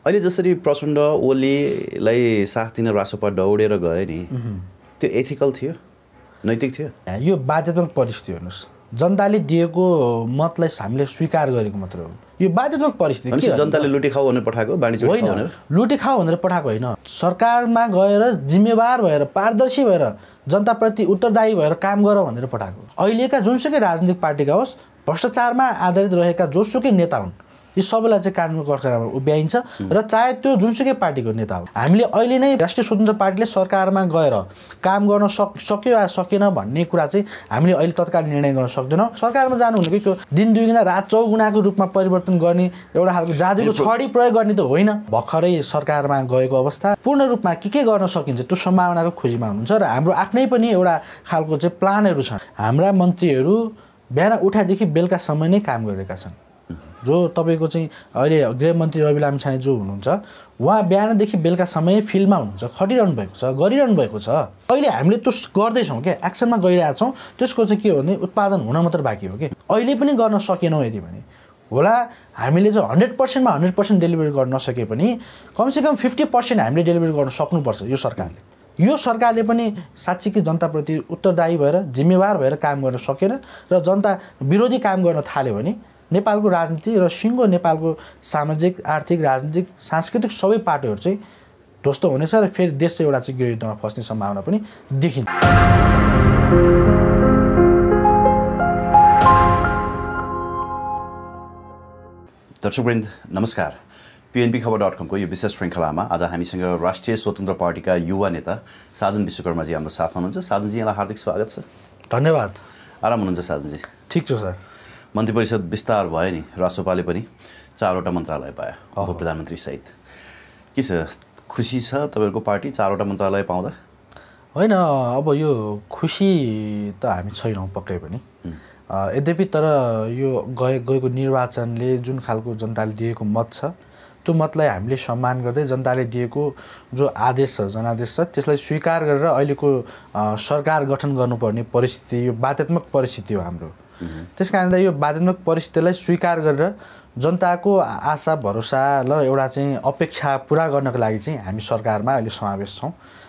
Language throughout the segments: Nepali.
अहिले जसरी प्रचण्ड ओलीलाई साथ दिन रासोपा दौडेर गए नि त्यो एथिकल थियो नैतिक थियो यो बाध्यतात्मक परिस्थिति हेर्नुस् जनताले दिएको मतलाई हामीले स्वीकार गरेको मात्र हो यो बाध्यतात्मक परिस्थिति के जनताले लुटी खाऊ भनेर पठाएको वाणिज्य होइन लुटी खाऊ भनेर पठाएको होइन सरकारमा गएर जिम्मेवार भएर पारदर्शी भएर जनताप्रति उत्तरदायी भएर काम गर भनेर पठाएको अहिलेका जुनसुकै राजनीतिक पार्टीका होस् भ्रष्टाचारमा आधारित रहेका जोसुकै नेता हुन् यी सबैलाई चाहिँ कानुनको कठघरामा उभ्याइन्छ र चाहे त्यो जुनसुकै पार्टीको नेता हो हामीले अहिले नै राष्ट्रिय स्वतन्त्र पार्टीले सरकारमा गएर काम गर्न सक्यो या सकेन भन्ने कुरा चाहिँ हामीले अहिले तत्काल निर्णय गर्न सक्दैनौँ सरकारमा जानु भनेको त्यो दिन दुईगुणा रात चौगुणाको रूपमा परिवर्तन गर्ने एउटा खालको जादुको छडी प्रयोग गर्ने त होइन भर्खरै सरकारमा गएको अवस्था पूर्ण रूपमा के गर्न सकिन्छ त्यो सम्भावनाको खोजीमा हुनुहुन्छ र हाम्रो आफ्नै पनि एउटा खालको चाहिँ प्लानहरू छन् हाम्रा मन्त्रीहरू बिहान उठादेखि बेलुकासम्म नै काम गरिरहेका छन् जो तपाईको चाहिँ अहिले गृहमन्त्री रवि लामिछाने जो हुनुहुन्छ उहाँ बिहानदेखि बेलुकासम्म फिल्डमा हुनुहुन्छ खटिरहनु भएको छ गरिरहनु भएको छ अहिले हामीले त्यो गर्दैछौँ क्या एक्सनमा गइरहेछौँ त्यसको चाहिँ के हो भने उत्पादन हुन मात्र बाँकी हो कि अहिले पनि गर्न सकेनौँ यदि भने होला हामीले चाहिँ 100%मा 100% डेलिभरी गर्न नसके पनि कमसेकम 50% हामीले डेलिभरी गर्न सक्नुपर्छ यो सरकारले पनि साँच्चीकै जनताप्रति उत्तरदायी भएर जिम्मेवार भएर काम गर्न सकेन र जनता विरोधी काम गर्न थाल्यो भने नेपालको राजनीति र सिङ्गो नेपालको सामाजिक आर्थिक राजनीतिक सांस्कृतिक सबै पाटोहरू चाहिँ ध्वस्त हुनेछ र फेरि देश चाहिँ एउटा चाहिँ गृहयुद्धमा फस्ने सम्भावना पनि देखिन्छ दर्शकवृन्द नमस्कार pnpkhबर.com को यो विशेष श्रृङ्खलामा आज हामीसँग राष्ट्रिय स्वतन्त्र पार्टीका युवा नेता साजन विश्वकर्माजी हाम्रो साथमा हुनुहुन्छ साजनजी यहाँलाई हार्दिक स्वागत छ धन्यवाद आराम हुनुहुन्छ साजनजी ठीक छ सर मन्त्री परिषद विस्तार भयो नि रासोपाले पनि 4वटा मन्त्रालय पायो उप प्रधानमन्त्री सहित के छ खुसी छ तपाईहरुको पार्टी 4वटा मन्त्रालय पाउँदा होइन अब यो खुसी त हामी छैनौँ पक्कै पनि यद्यपि तर यो गएको निर्वाचनले जुन खालको जनताले दिएको मत छ त्यो मतलाई हामीले सम्मान गर्दै जनताले दिएको जो आदेश छ जनादेश छ त्यसलाई स्वीकार गरेर अहिलेको सरकार गठन गर्नुपर्ने परिस्थिति यो बाध्यात्मक परिस्थिति हो हाम्रो त्यसकारणले यो बाध्यात्मक परिस्थितिलाई स्वीकार गरेर जनताको आशा भरोसा ल एउटा चाहिँ अपेक्षा पूरा गर्नको लागि चाहिँ हामी सरकारमा अहिले समावेश छौँ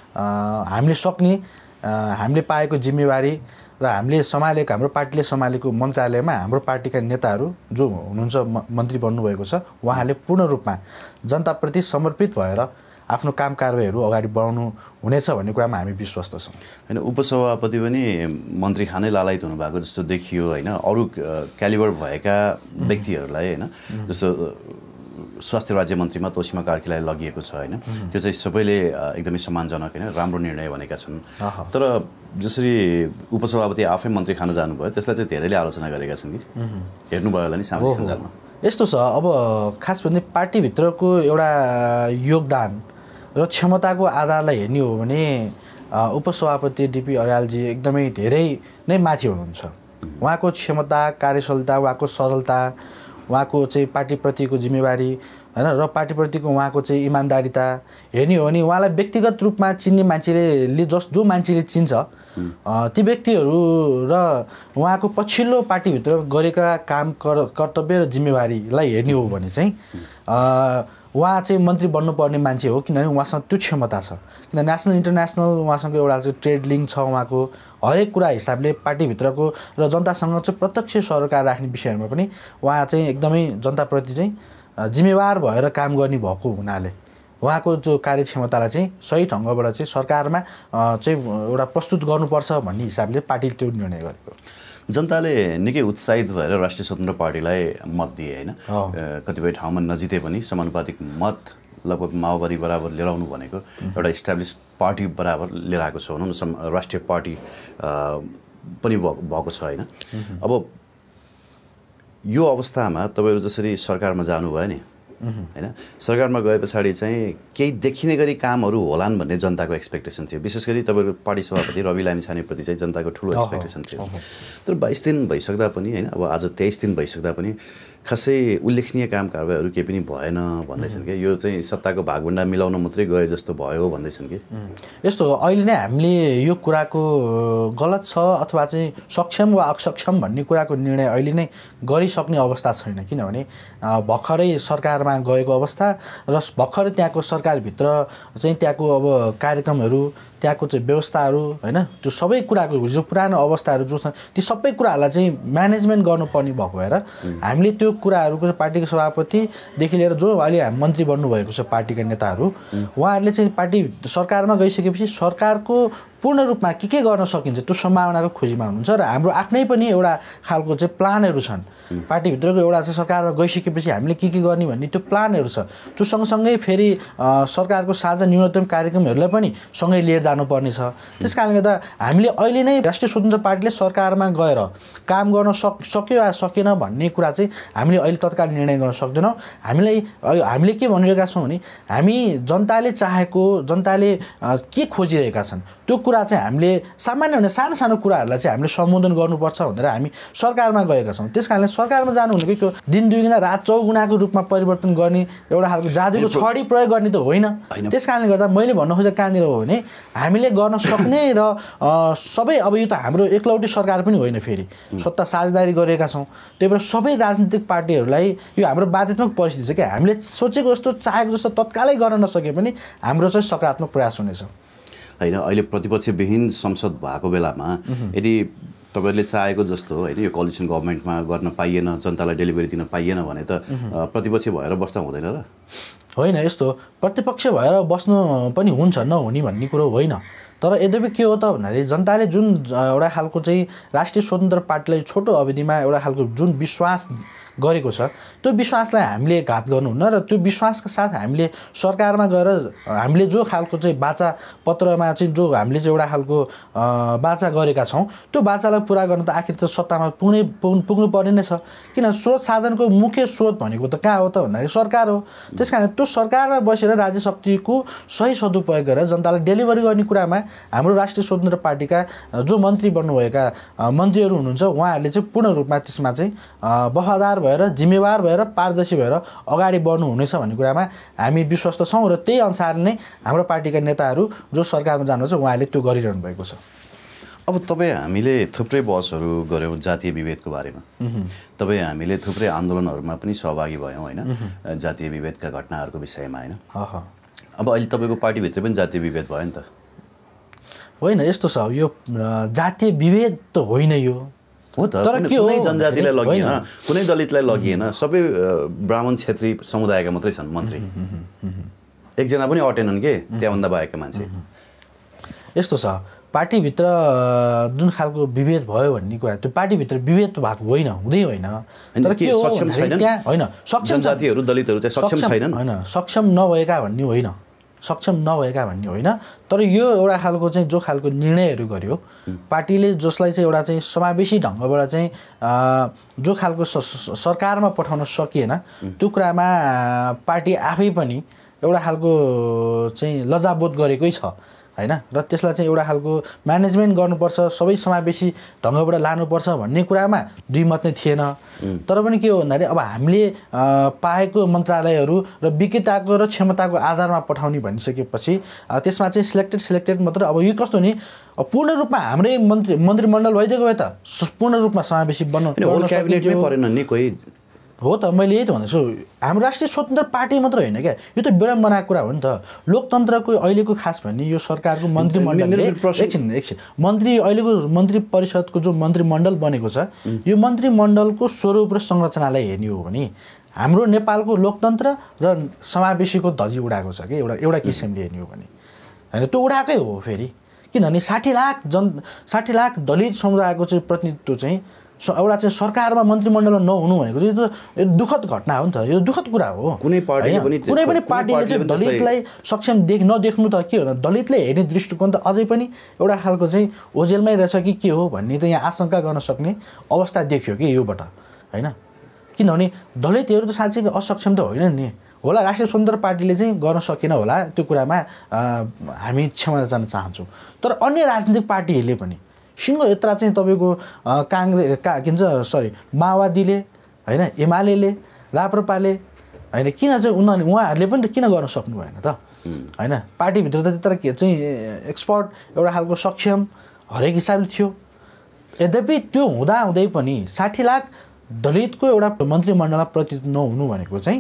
हामीले सक्ने हामीले पाएको जिम्मेवारी र हामीले सम्हालेको हाम्रो पार्टीले सम्हालेको मन्त्रालयमा हाम्रो पार्टीका नेताहरू जो हुनुहुन्छ मन्त्री बन्नुभएको छ उहाँले पूर्ण रूपमा जनताप्रति समर्पित भएर आफ्नो काम कारबाहीहरू अगाडि बढाउनु हुनेछ भन्ने कुरामा हामी विश्वस्त छौँ हैन उपसभापति पनि मन्त्री खानै लालायत हुनु भएको जस्तो देखियो हैन अरु क्यालिबर भएका व्यक्तिहरूलाई हैन जस्तो स्वास्थ्य राज्य मन्त्रीमा तोसीमा कार्कीलाई लगिएको छ हैन त्यो चाहिँ सबैले एकदमै सम्मानजनक हैन राम्रो निर्णय भनेका छन् तर जसरी उपसभापति आफै मन्त्री खान जानुभयो त्यसलाई चाहिँ धेरैले आलोचना गरेका छन् कि हेर्नुभयो होला नि सामाजिक सञ्जालमा यस्तो छ अब खास भन्ने पार्टीभित्रको एउटा योगदान र क्षमताको आधारलाई हेर्ने हो भने उपसभापति डीपी अर्यालजी एकदमै धेरै नै माथि हुनुहुन्छ उहाँको क्षमता कार्यशीलता उहाँको सरलता उहाँको चाहिँ पार्टीप्रतिको जिम्मेवारी हैन र पार्टीप्रतिको उहाँको चाहिँ इमानदारीता हेर्ने हो भने उहाँलाई व्यक्तिगत रूपमा चिन्ने मान्छेले जो मान्छेले चिन्छ ती व्यक्तिहरू र उहाँको पछिल्लो पार्टीभित्र गरेका काम कर्तव्य र जिम्मेवारीलाई हेर्ने हो भने चाहिँ उहाँ चाहिँ मन्त्री बन्नुपर्ने मान्छे हो किनभने उहाँसँग त्यो क्षमता छ किन नेसनल इन्टरनेसनल उहाँसँग एउटा चाहिँ ट्रेड लिङ्क छ उहाँको हरेक कुरा हिसाबले पार्टीभित्रको र जनतासँग चाहिँ प्रत्यक्ष सरोकार राख्ने विषयहरूमा पनि उहाँ चाहिँ एकदमै जनताप्रति चाहिँ जिम्मेवार भएर काम गर्ने भएको हुनाले उहाँको जो कार्यक्षमतालाई चाहिँ सही ढङ्गबाट चाहिँ सरकारमा चाहिँ एउटा प्रस्तुत गर्नुपर्छ भन्ने हिसाबले पार्टीले त्यो निर्णय गरेको जनताले निकै उत्साहित भएर राष्ट्रिय स्वतन्त्र पार्टीलाई मत दिए हैन कतिपय ठाउँमा नजिते पनि समानुपातिक मत लगभग माओवादी बराबर लिएर आउनु भनेको एउटा इस्टाब्लिश पार्टी बराबर लिएर आएको छ भनौँ न राष्ट्रिय पार्टी पनि भएको छ हैन अब यो अवस्थामा तपाईहरु जसरी सरकारमा जानुभयो नि हैन सरकारमा गए पछाडी चाहिँ केही देखिने गरी कामहरू होलान् भन्ने जनताको एक्सपेक्टेसन थियो विशेष गरी तपाईहरु पार्टी सभापति रवि लामिछाने प्रति चाहिँ जनताको ठूलो एक्सपेक्टेसन थियो तर 22 दिन भइसक्दा पनि हैन अब आज 23 दिन भइसक्दा पनि खासै उल्लेखनीय काम कारबाहीहरू केही पनि भएन भन्दैछन् कि यो चाहिँ सत्ताको भागभण्डा मिलाउन मात्रै गए जस्तो भयो भन्दैछन् कि यस्तो हो अहिले नै हामीले यो कुराको गलत छ अथवा चाहिँ सक्षम वा असक्षम भन्ने कुराको निर्णय अहिले नै गरिसक्ने अवस्था छैन किनभने भर्खरै सरकारमा गएको अवस्था र भर्खरै त्यहाँको सरकारभित्र चाहिँ त्यहाँको अब कार्यक्रमहरू त्यहाँको चाहिँ व्यवस्थाहरू हैन त्यो सबै कुराको जो पुरानो अवस्थाहरू जो छन् ती सबै कुराहरूलाई चाहिँ म्यानेजमेन्ट गर्नुपर्ने भएको भएर हामीले त्यो कुराहरूको पार्टीको सभापतिदेखि लिएर जो अहिले मन्त्री बन्नुभएको छ पार्टीका नेताहरू उहाँहरूले चाहिँ पार्टी सरकारमा गइसकेपछि सरकारको पूर्ण रूपमा के गर्न सकिन्छ त्यो सम्भावनाको खोजीमा हुनुहुन्छ र हाम्रो आफ्नै पनि एउटा खालको चाहिँ प्लानहरू छन् पार्टीभित्रको एउटा चाहिँ सरकारमा गइसकेपछि हामीले के गर्ने भन्ने त्यो प्लानहरू छ त्यो सँगसँगै फेरि सरकारको साझा न्यूनतम कार्यक्रमहरूलाई पनि सँगै लिएर जानुपर्ने छ त्यसकारणले गर्दा हामीले अहिले नै राष्ट्रिय स्वतन्त्र पार्टीले सरकारमा गएर काम गर्न सक्यो वा सकेन भन्ने कुरा चाहिँ हामीले अहिले तत्काल निर्णय गर्न सक्दैनौँ हामीले के भनिरहेका छौँ भने हामी जनताले चाहेको जनताले के खोजिरहेका छन् त्यो कुरा चाहिँ हामीले सामान्य हुने सानो सानो कुराहरूलाई चाहिँ हामीले सम्बोधन गर्नुपर्छ भनेर हामी सरकारमा गएका छौँ त्यसकारणले सरकारमा जानु भनेको त्यो दिन दुईगुणा रात चौगुणाको रूपमा परिवर्तन गर्ने एउटा खालको जादुको छडी प्रयोग गर्ने त होइन त्यसकारणले गर्दा मैले भन्न खोजेको कहाँनिर हो भने हामीले गर्न सक्ने र सबै अब यो त हाम्रो एकलौटी सरकार पनि होइन फेरि सत्ता साझेदारी गरेका छौँ त्यही भएर सबै राजनीतिक पार्टीहरूलाई यो हाम्रो बाध्यात्मक परिस्थिति छ कि हामीले सोचेको जस्तो चाहेको जस्तो तत्कालै गर्न नसके पनि हाम्रो चाहिँ सकारात्मक प्रयास हुनेछ होइन अहिले प्रतिपक्षविहीन संसद भएको बेलामा यदि तपाईँहरूले चाहेको जस्तो होइन यो कोलिसन गभर्मेन्टमा गर्न पाइएन जनतालाई डेलिभरी दिन पाइएन भने त प्रतिपक्ष भएर बस्दा हुँदैन र होइन यस्तो प्रतिपक्ष भएर बस्नु पनि हुन्छ नहुने भन्ने कुरो होइन तर यद्यपि के हो त भन्दाखेरि जनताले जुन एउटा खालको चाहिँ राष्ट्रिय स्वतन्त्र पार्टीलाई छोटो अवधिमा एउटा खालको जुन विश्वास गरेको छ त्यो विश्वासलाई हामीले घात गर्नुहुन्न र त्यो विश्वासका साथ हामीले सरकारमा गएर हामीले जो खालको चाहिँ बाचा पत्रमा चाहिँ जो हामीले चाहिँ एउटा खालको बाचा गरेका छौँ त्यो बाचालाई पुरा गर्न त आखिर त सत्तामा पुग्नु पर्ने नै छ किन स्रोत साधनको मुख्य स्रोत भनेको त कहाँ हो त भन्दाखेरि सरकार हो त्यसकारण त्यो सरकारमा बसेर राज्य शक्तिको सही सदुपयोग गरेर जनतालाई डेलिभरी गर्ने कुरामा हाम्रो राष्ट्रिय स्वतन्त्र पार्टीका जो मन्त्री बन्नुभएका मन्त्रीहरू हुनुहुन्छ उहाँहरूले चाहिँ पूर्ण रूपमा त्यसमा चाहिँ वफादार भएर जिम्मेवार भएर पारदर्शी भएर अगाडि बढ्नु हुनेछ भन्ने कुरामा हामी विश्वस्त छौँ र त्यही अनुसार नै हाम्रो पार्टीका नेताहरू जो सरकारमा जानुहुन्छ उहाँहरूले त्यो गरिरहनु भएको छ अब तपाईँ हामीले थुप्रै बहसहरू गऱ्यौँ जातीय विभेदको बारेमा तपाईँ हामीले थुप्रै आन्दोलनहरूमा पनि सहभागी भयौँ होइन जातीय विभेदका घटनाहरूको विषयमा होइन अब अहिले तपाईँको पार्टीभित्र पनि जातीय विभेद भयो नि त होइन यस्तो छ यो जातीय विभेद त होइन यो हो त कुनै जनजातिलाई लगिएन कुनै दलितलाई लगिएन सबै ब्राह्मण क्षेत्री समुदायका मात्रै छन् मन्त्री एकजना पनि अटेनन् के त्यहाँभन्दा बाहेकका मान्छे यस्तो छ पार्टीभित्र जुन खालको विभेद भयो भन्ने कुरा त्यो पार्टीभित्र विभेद भएको होइन हुँदै होइन तर के सक्षम छैनन् त्यहाँ होइन सक्षम जातिहरू दलितहरू चाहिँ सक्षम छैनन् होइन सक्षम नभएका भन्ने होइन सक्षम नभएका भन्ने होइन तर यो एउटा खालको चाहिँ जो खालको निर्णयहरू गर्यो पार्टीले जसलाई चाहिँ एउटा चाहिँ समावेशी ढङ्गबाट चाहिँ जो खालको सरकारमा पठाउन सकिएन त्यो कुरामा पार्टी आफै पनि एउटा खालको चाहिँ लज्जाबोध गरेकै छ हैन र त्यसलाई चाहिँ एउटा खालको म्यानेजमेन्ट गर्नुपर्छ सबै समावेशी ढङ्गबाट लानुपर्छ भन्ने कुरामा दुई मत नै थिएन तर पनि के हो भन्दाखेरि अब हामीले पाएको मन्त्रालयहरू र विज्ञताको र क्षमताको आधारमा पठाउने भनिसकेपछि त्यसमा चाहिँ सिलेक्टेड मात्र अब यो कस्तो नि पूर्ण रूपमा हाम्रै मन्त्रीमण्डल भइदिएको भए त पूर्ण रूपमा समावेशी बनाउनु क्याबिनेटमै परेन नि कोही हो त मैले यही त भन्दैछु हाम्रो राष्ट्रिय स्वतन्त्र पार्टी मात्र होइन क्या यो त विडम्बनाको कुरा हो नि त लोकतन्त्रको अहिलेको खास भन्ने यो सरकारको मन्त्रीमण्डलले एकछिन मन्त्री अहिलेको मन्त्री परिषदको जो मन्त्रीमण्डल बनेको छ यो मन्त्रीमण्डलको स्वरूप र संरचनालाई हेर्ने हो भने हाम्रो नेपालको लोकतन्त्र र समावेशीको धजी उडाएको छ कि एउटा किसिमले हेर्ने हो भने होइन त्यो उडाएकै हो फेरि किनभने 60 लाख दलित समुदायको चाहिँ प्रतिनिधित्व चाहिँ एउटा चाहिँ सरकारमा मन्त्रीमण्डलमा नहुनु भनेको चाहिँ यो दुःखद घटना हो नि त यो दुःखद कुरा हो कुनै पनि पार्टीले चाहिँ दलितलाई सक्षम नदेख्नु त के हो दलितले हेर्ने दृष्टिकोण त अझै पनि एउटा खालको चाहिँ ओझेलमै रहेछ कि के हो भन्ने त यहाँ आशंका गर्न सक्ने अवस्था देखियो कि योबाट होइन किनभने दलितहरू त साँच्चै असक्षम त होइन नि होला राष्ट्रिय स्वतन्त्र पार्टीले चाहिँ गर्न सकेन होला त्यो कुरामा हामी क्षमा जान चाहन्छौँ तर अन्य राजनीतिक पार्टीहरूले पनि सिंह यात्रा चाहिँ तपाईँको माओवादीले हैन एमाले राप्रपाले हैन किन चाहिँ उहाँहरूले पनि त किन गर्न सक्नु भएन त हैन पार्टीभित्र त तर के चाहिँ एक्सपर्ट एउटा खालको सक्षम हरेक हिसाबले थियो यद्यपि त्यो हुँदै पनि 60 लाख दलितको एउटा मन्त्रीमण्डलमा प्रतिनिधित्व नहुनु भनेको चाहिँ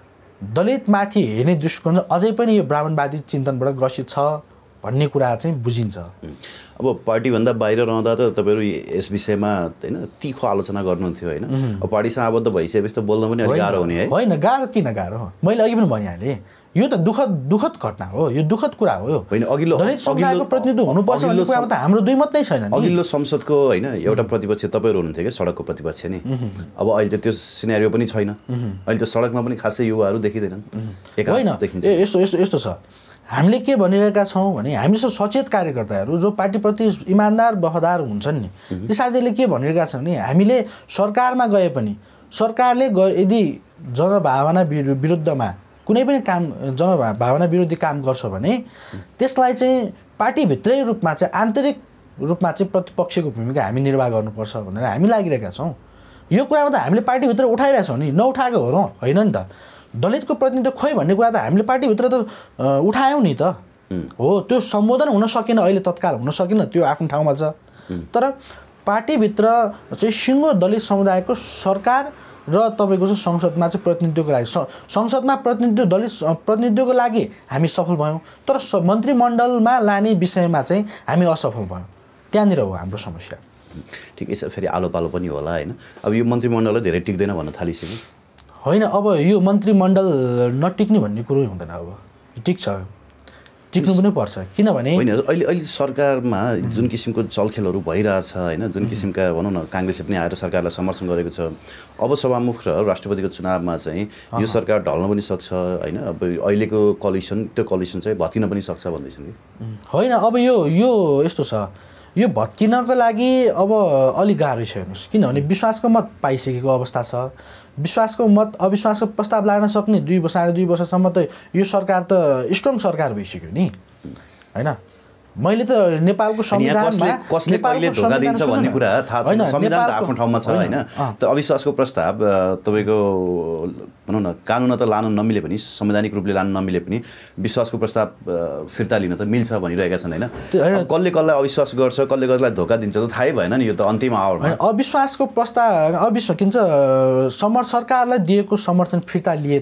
दलितमाथि हेर्ने दृष्टिकोण अझै पनि यो ब्राह्मणवादी चिन्तनबाट ग्रसित छ भन्ने कुरा चाहिँ बुझिन्छ। अब पार्टीभन्दा बाहिर रहँदा त तपाईँहरू यस विषयमा हैन तीखो आलोचना गर्नुहुन्थ्यो हैन अब पार्टीसँग आबद्ध भइसकेपछि त बोल्न पनि अलिक गाह्रो हुने है होइन गाह्रो किन गाह्रो मैले अघि पनि भनिहालेँ यो त दुःखद घटना हो यो दुःखद कुरा हो यो होइन दलित समुदायको प्रतिनिधित्व हुनुपर्छ भन्ने कुरामा त हाम्रो दुई मत नै छैन नि अघिल्लो संसदको हैन एउटा प्रतिपक्ष तपाईँहरू हुनुहुन्थ्यो के सडकको प्रतिपक्ष नि अब अहिले त त्यो सिनेरियो पनि छैन अहिले त सडकमा पनि खासै युवाहरू देखिँदैनन् होइन यस्तो छ हामीले के भनिरहेका छौँ भने हामी जस्तो सचेत कार्यकर्ताहरू जो पार्टीप्रति इमान्दार वफादार हुन्छन् नि ती साथीहरूले के भनिरहेका छन् भने हामीले सरकारमा गए पनि सरकारले यदि जनभावना विरुद्धमा कुनै पनि काम जनभावना विरोधी काम गर्छ भने त्यसलाई चाहिँ पार्टीभित्रै रूपमा चाहिँ आन्तरिक रूपमा चाहिँ प्रतिपक्षको भूमिका हामी निर्वाह गर्नुपर्छ भनेर हामी लागिरहेका छौँ यो कुरामा त हामीले पार्टीभित्र उठाइरहेका छौँ नि नउठाएको हो र होइन नि त दलितको प्रतिनिधित्व खोइ भन्ने कुरा त हामीले पार्टीभित्र त उठायौँ नि त हो त्यो सम्बोधन हुन सकेन अहिले तत्काल हुन सकेन त्यो आफ्नो ठाउँमा छ तर पार्टीभित्र चाहिँ सिङ्गो दलित समुदायको सरकार र तपाईँको चाहिँ संसदमा चाहिँ प्रतिनिधित्वको लागि संसदमा दलित प्रतिनिधित्वको लागि हामी सफल भयौँ तर मन्त्रीमण्डलमा लाने विषयमा चाहिँ हामी असफल भयौँ त्यहाँनिर हो हाम्रो समस्या। ठिकै छ फेरि आलो पालो पनि होला हैन अब यो मन्त्रीमण्डलले धेरै टिक्दैन भन्न थालिसक्यो होइन अब यो मन्त्रीमण्डल नटिक्ने भन्ने कुरो हुँदैन अब टिक्छ टिक्नु पनि पर्छ किनभने होइन अहिले सरकारमा जुन किसिमको चलखेलहरू भइरहेछ हैन जुन किसिमका भनौँ न काङ्ग्रेसले पनि आएर सरकारलाई समर्थन गरेको छ अब सभामुख र राष्ट्रपतिको चुनावमा चाहिँ यो सरकार ढल्न पनि सक्छ हैन अब अहिलेको त्यो कोलिसन चाहिँ भत्किन पनि सक्छ भन्दैछन् कि होइन अब यो यस्तो छ यो भत्किनको लागि अब अलिक गाह्रो छ हेर्नुहोस् किनभने विश्वासको मत पाइसकेको अवस्था छ विश्वासको मत अविश्वासको प्रस्ताव लाग्न सक्ने 2 वर्ष 2.5 वर्षसम्म त यो सरकार त स्ट्रङ सरकार भइसक्यो नि हैन मैले त नेपालको संविधानमा कसले कहिले धोका दिन्छ भन्ने कुरा थाहा छैन संविधान त आफ्नो ठाउँमा छ हैन त अविश्वासको प्रस्ताव तपाईको भनौँ न कानुन त लानु नमिले पनि संवैधानिक रूपले लानु नमिले पनि विश्वासको प्रस्ताव फिर्ता लिन त मिल्छ भनिरहेका छन् हैन कसले कसलाई अविश्वास गर्छ कसले कसलाई धोका दिन्छ त थाहै भएन नि यो त अन्तिम आवरमा अविश्वासको प्रस्ताव सरकारलाई दिएको समर्थन फिर्ता लिए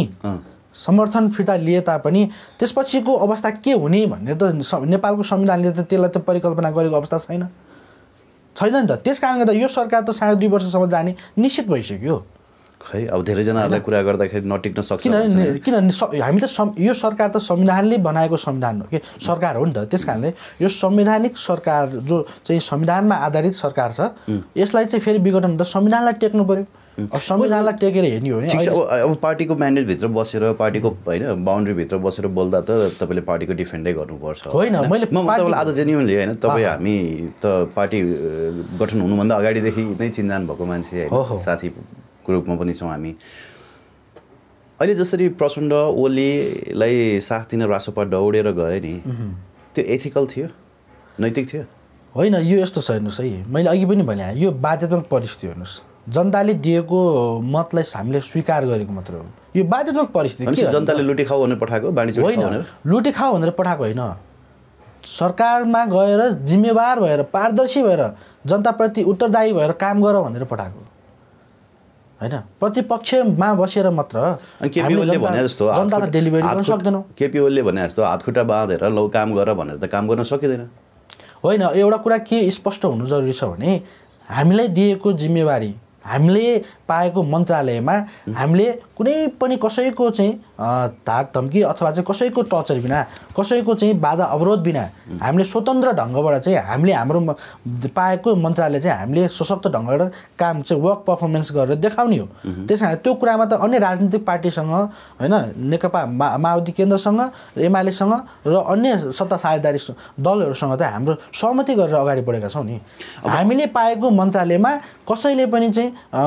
तापनि त्यसपछिको अवस्था के हुने भन्ने त नेपालको संविधानले त त्यसलाई त परिकल्पना गरेको अवस्था छैन नि त त्यसकारणले त यो सरकार त 2.5 वर्षसम्म जाने निश्चित भइसक्यो खै अब धेरैजनाहरूलाई कुरा गर्दाखेरि नटिक्न सक्छ किनभने हामी त यो सरकार त संविधानले बनाएको संविधान हो कि सरकार हो नि त त्यसकारणले यो संवैधानिक सरकार जो चाहिँ संविधानमा आधारित सरकार छ यसलाई चाहिँ फेरि विघटन त संविधानलाई टेक्नु पर्यो अब संविधानलाई टेकेर हेर्ने हो भने अब पार्टीको म्यान्डेटभित्र बसेर पार्टीको हैन बाउन्ड्रीभित्र बसेर बोल्दा त तपाईँले पार्टीको डिफेन्डै गर्नुपर्छ होइन मैले तपाईँलाई आज जेन्युनली हैन तपाईँ हामी त पार्टी गठन हुनुभन्दा अगाडिदेखि नै चिन्जान भएको मान्छे हैन साथीको रूपमा पनि छौँ हामी अहिले जसरी प्रचण्ड ओलीलाई साथ दिन रासोपा दौडेर गए नि त्यो एथिकल थियो नैतिक थियो होइन यो यस्तो छ हेर्नुहोस् है मैले अघि पनि भने यो बाध्यतात्मक परिस्थिति हेर्नुहोस् जनताले दिएको मतलाई हामीले स्वीकार गरेको मात्र हो यो बाध्यतात्मक परिस्थिति के जनताले लुटी खाऊ भनेर पठाएको वाणिज्य होइन लुटी खाऊ भनेर पठाएको होइन सरकारमा गएर जिम्मेवार भएर पारदर्शी भएर जनताप्रति उत्तरदायी भएर काम गर भनेर पठाएको हैन प्रतिपक्षमा बसेर मात्र केपी ओलीले भने जस्तो जनतालाई डेलिभरी गर्न सक्दैनौँ केपी ओलीले भने जस्तो हातखुट्टा बाँधेर लौ काम गर भनेर त काम गर्न सकिँदैन होइन एउटा कुरा के स्पष्ट हुनु जरुरी छ भने हामीलाई दिएको जिम्मेवारी हामीले पाएको मन्त्रालयमा हामीले कुनै पनि कसैको चाहिँ धाक धम्की अथवा चाहिँ कसैको टर्चर बिना कसैको चाहिँ बाधा अवरोध बिना हामीले स्वतन्त्र ढङ्गबाट चाहिँ हामीले हाम्रो पाएको मन्त्रालय चाहिँ हामीले सशक्त ढङ्गबाट काम चाहिँ वर्क पर्फर्मेन्स गरेर देखाउने हो त्यसकारण त्यो कुरामा त अन्य राजनीतिक पार्टीसँग हैन नेकपा माओवादी केन्द्रसँग एमालेसँग र अन्य सत्ता साझेदारी दलहरूसँग त हाम्रो सहमति गरेर अगाडि बढेका छौँ नि हामीले पाएको मन्त्रालयमा कसैले पनि चाहिँ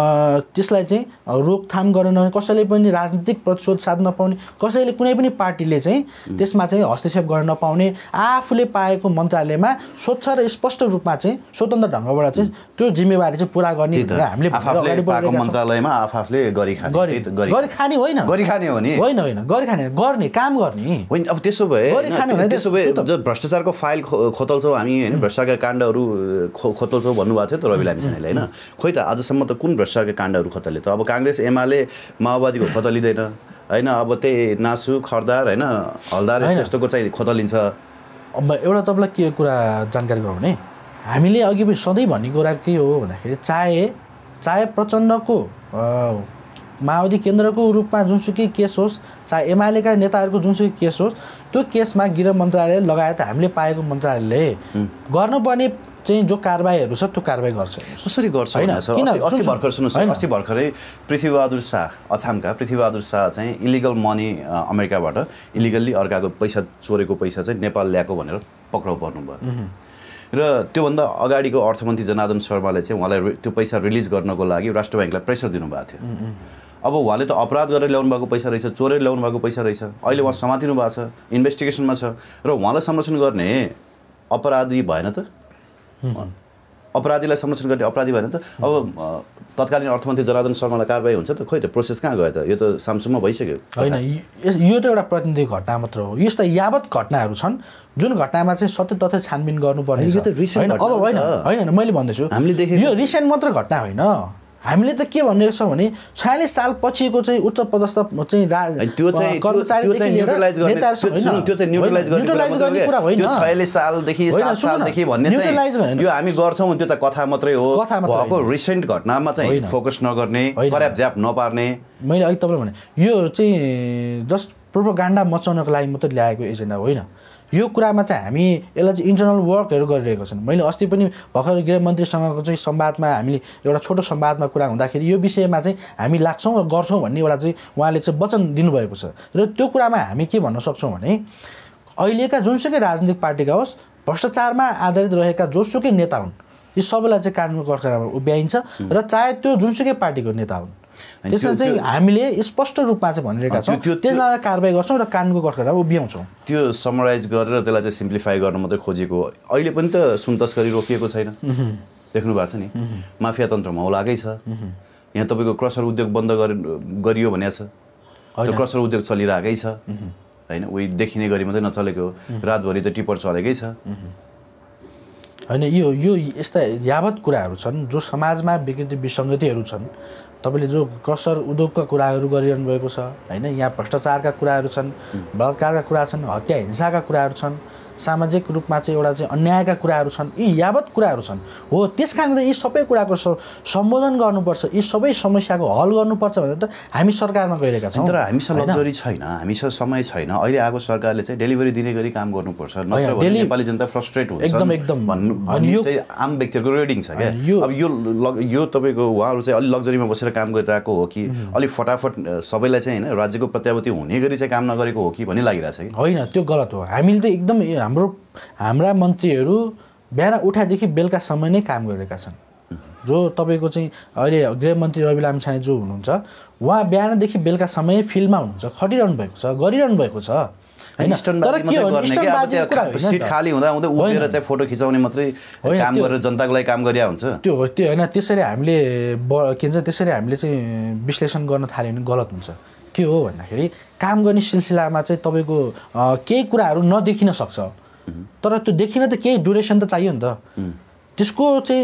त्यसलाई चाहिँ रोकथाम गर्न नहुने, कसैले पनि राजनीतिक प्रतिशोध साध्न नपाउने, कसैले कुनै पनि पार्टीले चाहिँ त्यसमा चाहिँ हस्तक्षेप गर्न नपाउने, आफूले पाएको मन्त्रालयमा स्वच्छ र स्पष्ट रूपमा चाहिँ स्वतन्त्र ढङ्गबाट चाहिँ त्यो जिम्मेवारी चाहिँ पुरा गर्ने भनेर हामीले अगाडि बढेका छौँ। मन्त्रालयमा आफूले गरी खाने होइन, गरी खाने गर्ने काम गर्ने होइन। अब त्यसो भए जो भ्रष्टाचारको फाइल खोतल्छौँ हामी होइन, भ्रष्टाचारका काण्डहरू खोतल्छौँ भन्नुभएको थियो त रवि लामिछानेले होइन। खोइ त आजसम्म त कुन भ्रष्टाचारका काण्डहरू खोतल्यो त? अब काङ्ग्रेस एमाले माओवादीको खोतलिँदैन होइन, अब त्यही नासु खरदार होइन हलदार यस्तोको चाहिँ खोतलिन्छ। अब एउटा तपाईँलाई के कुरा जानकारी गरौँ भने, हामीले अघि पनि सधैँ भन्ने कुरा के हो भन्दाखेरि चाहे प्रचण्डको माओवादी केन्द्रको रूपमा जुनसुकै केस होस्, चाहे एमालेका नेताहरूको जुनसुकै केस होस्, त्यो केसमा गृह मन्त्रालय लगायत हामीले पाएको मन्त्रालयले गर्नुपर्ने चाहिँ जो कारबाहीहरू छ त्यो कारबाही गर्छ। कसरी गर्छ होइन? अस्ति भर्खर सुन्नुहोस्, अस्ति भर्खरै पृथ्वीबहादुर शाह, अछामका पृथ्वीबहादुर शाह चाहिँ इलिगल मनी अमेरिकाबाट इलिगल्ली अर्काको पैसा चोरेको पैसा चाहिँ नेपाल ल्याएको भनेर पक्राउ पर्नुभयो। र त्योभन्दा अगाडिको अर्थमन्त्री जनार्दन शर्माले चाहिँ उहाँलाई त्यो पैसा रिलिज गर्नको लागि राष्ट्र ब्याङ्कलाई प्रेसर दिनुभएको थियो। अब उहाँले त अपराध गरेर ल्याउनु भएको पैसा रहेछ, चोरेर ल्याउनु भएको पैसा रहेछ, अहिले उहाँ समातिनु भएको छ, इन्भेस्टिगेसनमा छ, र उहाँलाई संरक्षण गर्ने अपराधी भएन त? अपराधीलाई संरक्षण गर्ने अपराधी भएन त? अब तत्कालीन अर्थमन्त्री जनार्दन शर्मालाई कारबाही हुन्छ त? खोइ त प्रोसेस कहाँ गयो त? यो त सामसुममा भइसक्यो होइन। यो त एउटा प्रतिनिधि घटना मात्र हो। यस्ता यावत घटनाहरू छन् जुन घटनामा चाहिँ सत्य तथ्य छानबिन गर्नुपर्ने छ। अब होइन मैले भन्दैछु हामीले देखेको यो रिसेन्ट मात्र घटना होइन। हामीले त के भनेको छौँ भने 46 साल पछिको चाहिँ उच्च पदस्थ चाहिँ कर्मचारीदेखि लिएर नेताहरूसम्म त्यो चाहिँ न्युट्रलाइज गर्ने कुरा होइन। 46 सालदेखि 7 सालदेखि भन्ने चाहिँ यो हामी गर्छौँ, त्यो चाहिँ कथा मात्रै हो। भएको रिसेन्ट घटनामा चाहिँ फोकस नगर्ने, पर्याप्त ज्याप नपार्ने। मैले अघि तपाईँलाई भने यो चाहिँ जस्ट प्रोपोगान्डा मचाउनको लागि मात्रै ल्याएको एजेन्डा होइन। यो कुरामा चाहिँ हामी यसलाई चाहिँ इन्टरनल वर्कहरू गरिरहेको छन्। मैले अस्ति पनि भर्खर गृहमन्त्रीसँगको चाहिँ संवादमा हामीले एउटा छोटो संवादमा कुरा हुँदाखेरि यो विषयमा चाहिँ हामी लाग्छौँ र गर्छौँ भन्ने एउटा चाहिँ उहाँले चाहिँ वचन दिनुभएको छ। र त्यो कुरामा हामी के भन्न सक्छौँ भने अहिलेका जुनसुकै राजनीतिक पार्टीका होस्, भ्रष्टाचारमा आधारित रहेका जोसुकै नेता हुन्, यी सबैलाई चाहिँ कानुनको कठघरामा उभ्याइन्छ। र चाहे त्यो जुनसुकै पार्टीको नेता हुन्, त्यसमा चाहिँ हामीले स्पष्ट रूपमा चाहिँ भनिरहेका छौँ, त्यसलाई कारबाही गर्छौँ र कानुनको कठघरामा उभ्याउँछौँ। त्यो समराइज गरेर त्यसलाई चाहिँ सिम्प्लिफाई गर्न मात्रै खोजेको। अहिले पनि त सुन तस्करी रोकिएको छैन, देख्नु भएको छ नि। माफिया तन्त्र मौलाकै छ। यहाँ तपाईँको क्रसर उद्योग बन्द गरियो भनेको छ, त्यो क्रसर उद्योग चलिरहेकै छ होइन। उही देखिने गरी मात्रै नचलेको हो, रातभरि त टिपर चलेकै छ होइन। यो यस्ता यावत कुराहरू छन् जो समाजमा विकृति विसङ्गतिहरू छन्। तपाईँले जो क्रसर उद्योगका कुराहरू गरिरहनु भएको छ होइन, यहाँ भ्रष्टाचारका कुराहरू छन्, बलात्कारका कुरा छन्, हत्या हिंसाका कुराहरू छन्, सामाजिक रूपमा चाहिँ एउटा चाहिँ अन्यायका कुराहरू छन्। यी यावत कुराहरू छन् हो। त्यस कारणले यी सबै कुराको सम्बोधन गर्नुपर्छ, यी सबै समस्याको हल गर्नुपर्छ भनेर त हामी सरकारमा गइरहेका छौँ। तर हामीसँग लग्जरी छैन, हामीसँग समय छैन। अहिले आएको सरकारले चाहिँ डेलिभरी दिने गरी काम गर्नुपर्छ, नत्र भने नेपाली जनता फ्रस्ट्रेट हुन्छ एकदम भन्ने चाहिँ आम व्यक्तिहरूको रेडिङ छ क्या। अब यो तपाईँको उहाँहरू चाहिँ अलिक लग्जरीमा बसेर काम गरिरहेको हो कि अलिक फटाफट सबैलाई चाहिँ होइन राज्यको प्रत्याभूति हुने गरी चाहिँ काम नगरेको हो कि भन्ने लागिरहेछ कि होइन? त्यो गलत हो। हामीले त एकदम हाम्रा मन्त्रीहरू बिहान उठादेखि बेलुकासम्म नै काम गरिरहेका छन्। जो तपाईँको चाहिँ अहिले गृहमन्त्री रवि लामिछाने जो हुनुहुन्छ, उहाँ बिहानदेखि बेलुकासम्म फिल्डमा हुनुहुन्छ, खटिरहनु भएको छ, गरिरहनु भएको छ होइन। तर के हो सिट खाली हुँदा हुँदै उभिएर चाहिँ फोटो खिचाउने मात्रै काम गरेर जनताको लागि काम गरिया हुन्छ त्यो होइन। त्यसरी हामीले के भन्छ त्यसरी हामीले चाहिँ विश्लेषण गर्न थाल्यो भने गलत हुन्छ। के हो भन्दाखेरि काम गर्ने सिलसिलामा चाहिँ तपाईँको केही कुराहरू नदेखिन सक्छ, तर त्यो देखिन त केही ड्युरेसन त चाहियो नि त। त्यसको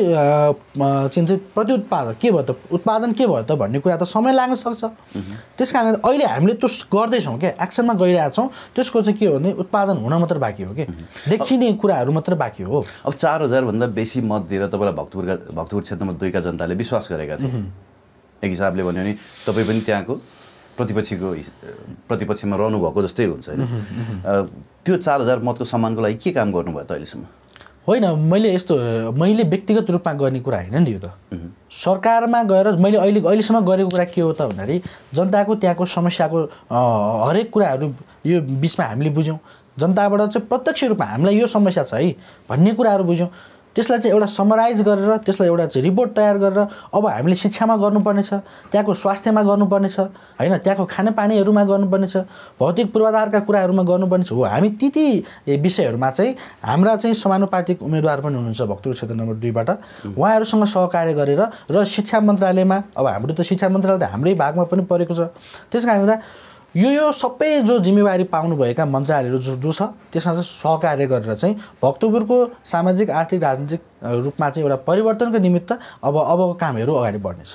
चाहिँ प्रत्युत्पादन के भयो त, उत्पादन के भयो त भन्ने कुरा त समय लाग्न सक्छ। त्यस कारण अहिले हामीले त्यो गर्दैछौँ क्या, एक्सनमा गइरहेछौँ। त्यसको चाहिँ के हो भने उत्पादन हुन मात्र बाँकी हो कि देखिने कुराहरू मात्र बाँकी हो। अब 4000 भन्दा बेसी मत दिएर तपाईँलाई भक्तपुर क्षेत्र नम्बर 2 का जनताले विश्वास गरेका थिए। एक हिसाबले भन्यो भने तपाईँ पनि त्यहाँको प्रतिपक्षमा रहनुभएको जस्तै हुन्छ होइन। त्यो 4000 मतको सम्मानको लागि के काम गर्नुभयो त अहिलेसम्म? होइन, मैले व्यक्तिगत रूपमा गर्ने कुरा होइन नि यो त। सरकारमा गएर मैले अहिलेसम्म गरेको कुरा के हो त भन्दाखेरि जनताको त्यहाँको समस्याको हरेक कुराहरू यो बिचमा हामीले बुझ्यौँ। जनताबाट चाहिँ प्रत्यक्ष रूपमा हामीलाई यो समस्या छ है भन्ने कुराहरू बुझ्यौँ। त्यसलाई चाहिँ एउटा समराइज गरेर त्यसलाई एउटा चाहिँ रिपोर्ट तयार गरेर अब हामीले शिक्षामा गर्नुपर्ने छ, त्यहाँको स्वास्थ्यमा गर्नुपर्ने छ हैन, त्यहाँको खानेपानीहरूमा गर्नुपर्ने छ, भौतिक पूर्वाधारका कुराहरूमा गर्नुपर्ने छ। हो हामी ती विषयहरूमा चाहिँ हाम्रा चाहिँ समानुपातिक उम्मेदवार पनि हुनुहुन्छ भक्तपुर क्षेत्र नम्बर 2 बाट, उहाँहरूसँग सहकार्य गरेर र शिक्षा मन्त्रालयमा अब हाम्रो त शिक्षा मन्त्रालय त हाम्रै भागमा पनि परेको छ। त्यसकारणले गर्दा यो सबै जो जिम्मेवारी पाउनुभएका मन्त्रालयहरू जो छ त्यसमा चाहिँ सहकार्य गरेर चाहिँ भक्तपुरको सामाजिक आर्थिक राजनीतिक रूपमा चाहिँ एउटा परिवर्तनको निमित्त अबको कामहरू अगाडि बढ्नेछ।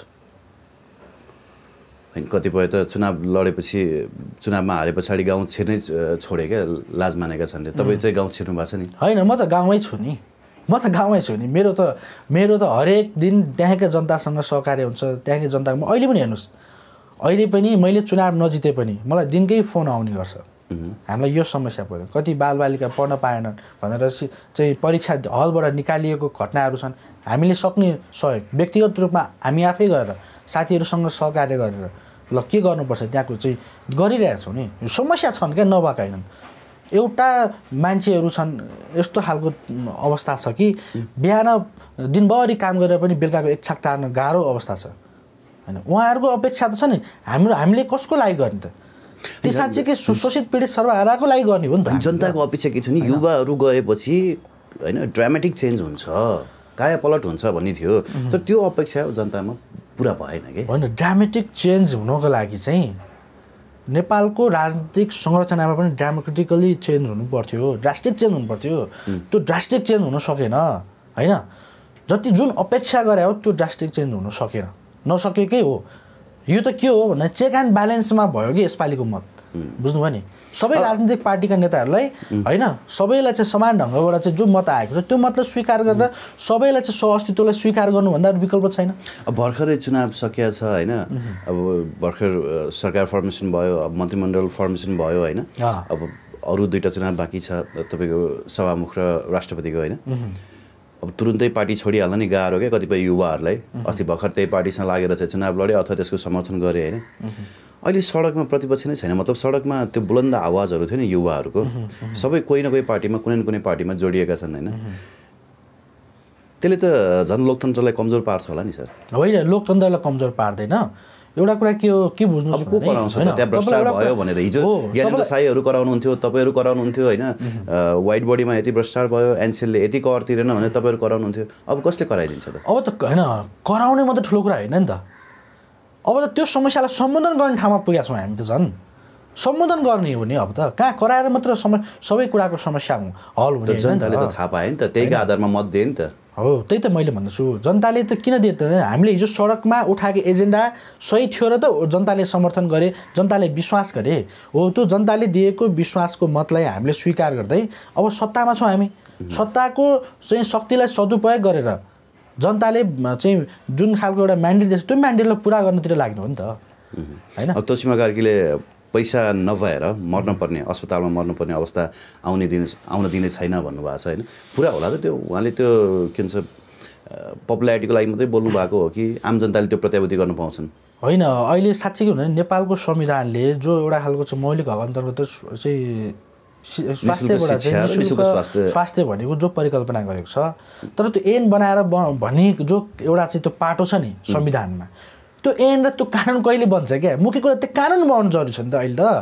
हैन कतिपय त चुनाव लडेपछि चुनावमा हारे पछाडि गाउँ छिर्नै छोडे क्या लाज मानेका छन्। तपाईँ चाहिँ गाउँ छिर्नु भएको छ नि? हैन म त गाउँमै छु नि, मेरो त हरेक दिन त्यहाँका जनतासँग सहकार्य हुन्छ। त्यहाँकै जनता अहिले पनि हेर्नुहोस्, अहिले पनि मैले चुनाव नजिते पनि मलाई दिनकै फोन आउने गर्छ, हामीलाई यो समस्या पर्यो, कति बालबालिका पढ्न पाएनन् भनेर चाहिँ परीक्षा हलबाट निकालिएको घटनाहरू छन्। हामीले सक्ने सहयोग व्यक्तिगत रूपमा हामी आफै गरेर साथीहरूसँग सहकार्य गरेर ल के गर्नुपर्छ त्यहाँको चाहिँ गरिरहेका छौँ नि। समस्या छन् क्या नभएका होइनन्। एउटा मान्छेहरू छन् यस्तो खालको अवस्था छ कि बिहान दिनभरि काम गरेर पनि बेलुकाको एक छाक टार्न गाह्रो अवस्था छ हैन। उहाँहरूको अपेक्षा त छ नि हामीले कसको लागि गर्ने त? त्यो साँच्चीकै शोषित पीडित सर्वहाराको लागि गर्ने हो नि त। जनताको अपेक्षा के थियो नि, युवाहरू गएपछि हैन ड्रामेटिक चेन्ज हुन्छ, कायापलट हुन्छ भन्ने थियो, तर त्यो अपेक्षा जनतामा पुरा भएन के। होइन, ड्रामेटिक चेन्ज हुनको लागि चाहिँ नेपालको राजनीतिक संरचनामा पनि ड्रामेटिकली चेन्ज हुनु पर्थ्यो, ड्रास्टिक चेन्ज हुनु पर्थ्यो। त्यो ड्रास्टिक चेन्ज हुन सकेन हैन। जति जुन अपेक्षा गरे हो त्यो ड्रास्टिक चेन्ज हुन सकेन, नसकेकै हो। यो त के हो भन्दा चेक एन्ड ब्यालेन्समा भयो कि यसपालिको मत, बुझ्नुभयो नि। सबै राजनीतिक पार्टीका नेताहरूलाई हैन, सबैलाई चाहिँ समान ढङ्गबाट चाहिँ जो मत आएको छ त्यो मतलाई स्वीकार गरेर सबैलाई चाहिँ सहअस्तित्वलाई स्वीकार गर्नुभन्दा विकल्प छैन। अब भर्खरै चुनाव सकिया छ हैन, अब भर्खर सरकार फर्मेसन भयो, अब मन्त्रीमण्डल फर्मेसन भयो हैन, अब अरू 2टा चुनाव बाँकी छ तपाईँको सभामुख र राष्ट्रपतिको हैन। अब तुरुन्तै पार्टी छोडिहाल्न नि गाह्रो क्या कतिपय युवाहरूलाई। अस्ति भर्खर त्यही पार्टीसँग लागेर चाहिँ चुनाव लडे अथवा त्यसको समर्थन गरे हैन। अहिले सडकमा प्रतिपक्ष नै छैन, मतलब सडकमा त्यो बुलन्द आवाजहरू थियो नि युवाहरूको, सबै कोही न कोही पार्टीमा कुनै न कुनै पार्टीमा जोडिएका छन् हैन। त्यसले त झन् लोकतन्त्रलाई कमजोर पार्छ होला नि सर? होइन, लोकतन्त्रलाई कमजोर पार्दैन। एउटा कुरा के हो के बुझ्नुहोस्, को कराउँछ त त्यहाँ भ्रष्टाचार भयो भनेर? हिजो ज्ञानेन्द्र साईहरू कराउनुहुन्थ्यो, तपाईँहरू कराउनुहुन्थ्यो हैन, वाइट बडीमा यति भ्रष्टाचार भयो, एनसेलले यति कर तिरेन भनेर तपाईँहरू कराउनुहुन्थ्यो। अब कसले कराइदिन्छ त? अब त हैन, कराउने मात्रै ठुलो कुरा होइन नि त। अब त त्यो समस्यालाई सम्बोधन गर्ने ठाउँमा पुगेका छौँ हामी त। झन् सम्बोधन गर्ने हो नि। अब त कहाँ कराएर मात्र सबै कुराको समस्या हल हुने? जनताले त थाहा पाए नि त, त्यहीको आधारमा मत दिए नि त। हो, त्यही त मैले भन्दैछु। जनताले त किन दिए त? हामीले हिजो सडकमा उठाएको एजेन्डा सही थियो र त जनताले समर्थन गरे, जनताले विश्वास गरे। हो, त्यो जनताले दिएको विश्वासको मतलाई हामीले स्वीकार गर्दै अब सत्तामा छौँ हामी। सत्ताको चाहिँ शक्तिलाई सदुपयोग गरेर जनताले चाहिँ जुन खालको एउटा म्यान्डेट दिएछ त्यो म्यान्डेटलाई पुरा गर्नतिर लाग्नु हो नि त हैन। अब तोसीमा कार्कीले पैसा नभएर मर्नुपर्ने, अस्पतालमा मर्नुपर्ने अवस्था आउन दिने छैन भन्नुभएको छ हैन। पुरा होला त त्यो? उहाँले त्यो के भन्छ पपुलारिटीको लागि मात्रै बोल्नु भएको हो कि आम जनताले त्यो प्रत्याभूति गर्न पाउँछन्? होइन, अहिले साँच्चै के भन्दा नेपालको संविधानले जो एउटा खालको चाहिँ मौलिक हक अन्तर्गत चाहिँ स्वास्थ्यबाट चाहिँ स्वास्थ्य भनेको जो परिकल्पना गरेको छ, तर त्यो ऐन बनाएर भन्ने जो एउटा चाहिँ त्यो पाटो छ नि संविधानमा, त्यो ऐन र त्यो कानुन कहिले बन्छ क्या? मुख्य कुरा त्यो कानुन बनाउनु जरुरी छ नि त। अहिले त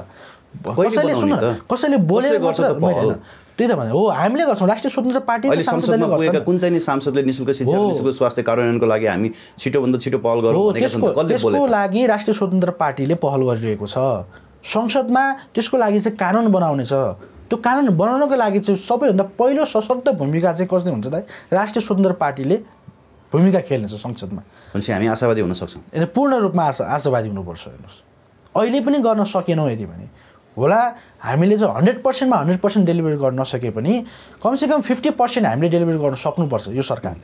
कसैले सुन कसैले बोलेर गर्छ होइन, त्यही त भने हो हामीले गर्छौँ। राष्ट्रिय स्वतन्त्र पार्टीले सांसदले गर्छ। कुन चाहिँ नि सांसदले निशुल्क शिक्षा निशुल्क स्वास्थ्य कार्यान्वयनको लागि हामी छिटोभन्दा छिटो पहल गरौँ भनेका छन्। त्यसको लागि राष्ट्रिय स्वतन्त्र पार्टीले पहल गरिरहेको छ। संसदमा त्यसको लागि चाहिँ कानुन बनाउने छ। त्यो कानुन बनाउनको लागि चाहिँ सबैभन्दा पहिलो सशक्त भूमिका चाहिँ कसले हुन्छ त? राष्ट्रिय स्वतन्त्र पार्टीले भूमिका खेल्नेछ संसदमा। भनेपछि हामी आशावादी हुन सक्छौँ? पूर्ण रूपमा आशावादी हुनुपर्छ। हेर्नुहोस्, अहिले पनि गर्न सकेनौँ यदि भने होला, हामीले चाहिँ 100%मा 100% डेलिभरी गर्न नसके पनि कमसेकम 50% हामीले डेलिभरी गर्न सक्नुपर्छ यो सरकारले।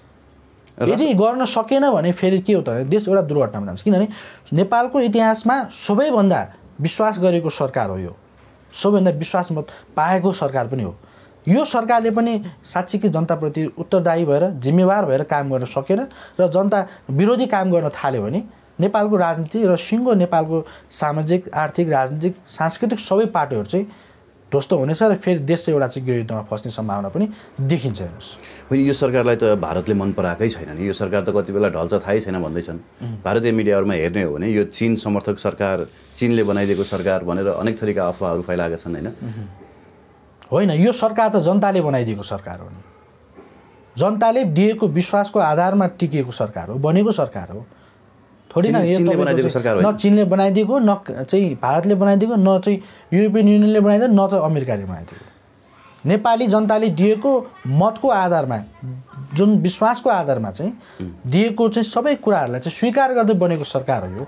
यदि गर्न सकेन भने फेरि के हो त? देश एउटा दुर्घटनामा जान्छ। किनभने नेपालको इतिहासमा सबैभन्दा विश्वास गरेको सरकार हो यो, सबैभन्दा विश्वास मत पाएको सरकार पनि हो। यो सरकारले पनि साँच्चीकै जनताप्रति उत्तरदायी भएर जिम्मेवार भएर काम गर्न सकेन र जनता विरोधी काम गर्न थाल्यो भने नेपालको राजनीति र सिङ्गो नेपालको सामाजिक आर्थिक राजनीतिक सांस्कृतिक सबै पाटोहरू चाहिँ ध्वस्त हुनेछ र फेरि देश चाहिँ एउटा चाहिँ गृह युद्धमा फस्ने सम्भावना पनि देखिन्छ। हेर्नुहोस्, यो सरकारलाई त भारतले मन पराएकै छैन नि, यो सरकार त कति बेला ढल्छ थाहै छैन भन्दैछन्। भारतीय मिडियाहरूमा हेर्ने हो भने यो चीन समर्थक सरकार, चीनले बनाइदिएको सरकार भनेर अनेक थरीका अफवाहहरू फैलाएका छन् होइन? होइन, यो सरकार त जनताले बनाइदिएको सरकार हो नि, जनताले दिएको विश्वासको आधारमा टिकिएको सरकार हो, बनेको सरकार हो। थोडी न यो न चीनले बनाइदिएको, न चाहिँ भारतले बनाइदिएको, न चाहिँ युरोपियन युनियनले बनाइदिएको, न चाहिँ अमेरिकाले बनाइदिएको। नेपाली जनताले दिएको मतको आधारमा, जुन विश्वासको आधारमा चाहिँ दिएको चाहिँ सबै कुराहरूलाई चाहिँ स्वीकार गर्दै बनेको सरकार हो यो।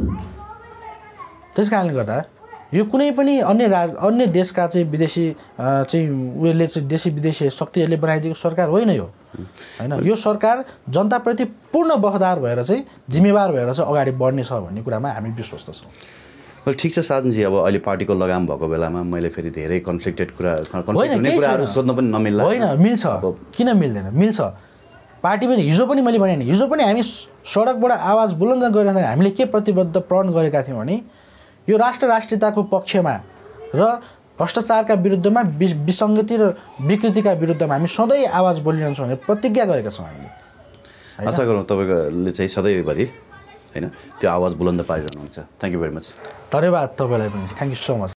त्यस कारणले गर्दा यो कुनै पनि अन्य देशका चाहिँ विदेशी चाहिँ उयोले चाहिँ देशी विदेशी शक्तिहरूले बनाइदिएको सरकार होइन यो, होइन? यो सरकार जनताप्रति पूर्ण वफादार भएर चाहिँ जिम्मेवार भएर चाहिँ अगाडि बढ्नेछ भन्ने कुरामा हामी विश्वस्त छौँ। ठिक छ साजनजी, अब अहिले पार्टीको लगाम भएको बेलामा मैले फेरि धेरै कन्फ्लिक्टेड कुराहरू सोध्न पनि नमिल्ला। होइन, मिल्छ, किन मिल्दैन? मिल्छ। पार्टी पनि हिजो पनि मैले भने नि, हिजो पनि हामी सडकबाट आवाज बुलन्द गरिरहँदा हामीले के प्रतिबद्ध प्रण गरेका थियौँ भने यो राष्ट्रियताको पक्षमा र भ्रष्टाचारका विरुद्धमा, विसङ्गति र विकृतिका विरुद्धमा हामी सधैँ आवाज बोलिरहन्छौँ भनेर प्रतिज्ञा गरेका छौँ हामीले। आशा गरौँ तपाईँले चाहिँ सधैँभरि होइन त्यो आवाज बुलन्द पारिरहनुहुन्छ। Thank you very much. धन्यवाद तपाईँलाई पनि, थ्याङ्क यू सो मच।